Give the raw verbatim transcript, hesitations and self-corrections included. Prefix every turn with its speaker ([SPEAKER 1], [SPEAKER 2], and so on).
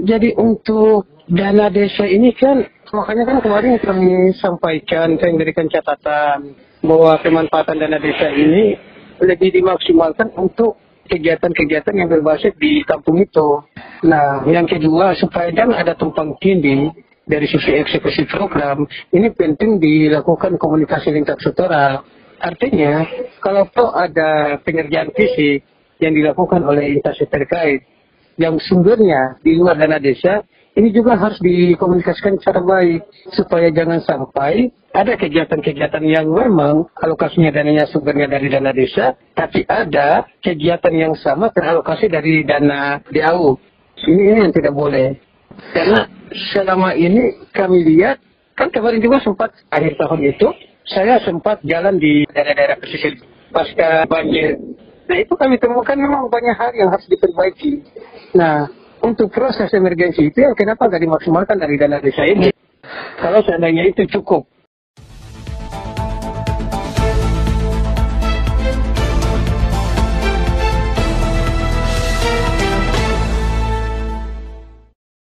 [SPEAKER 1] jadi untuk dana desa ini kan, makanya kan kemarin kami sampaikan, saya memberikan catatan bahwa pemanfaatan dana desa ini lebih dimaksimalkan untuk kegiatan-kegiatan yang berbasis di kampung itu. Nah, yang kedua, supaya jangan ada tumpang tindih dari sisi eksekusi program, ini penting dilakukan komunikasi lintas sektoral. Artinya, kalau toh ada pengerjaan fisik yang dilakukan oleh instansi terkait, yang sumbernya di luar dana desa, ini juga harus dikomunikasikan secara baik supaya jangan sampai ada kegiatan-kegiatan yang memang alokasinya dananya sumbernya dari dana desa, tapi ada kegiatan yang sama teralokasi dari dana D A U. Ini yang tidak boleh. Karena selama ini kami lihat, kan kemarin juga sempat akhir tahun itu, saya sempat jalan di daerah-daerah pesisir pasca banjir. Nah, itu kami temukan memang banyak hal yang harus diperbaiki. Nah, untuk proses emergensi itu yang kenapa nggak dimaksimalkan dari dana desa ini? Kalau seandainya itu cukup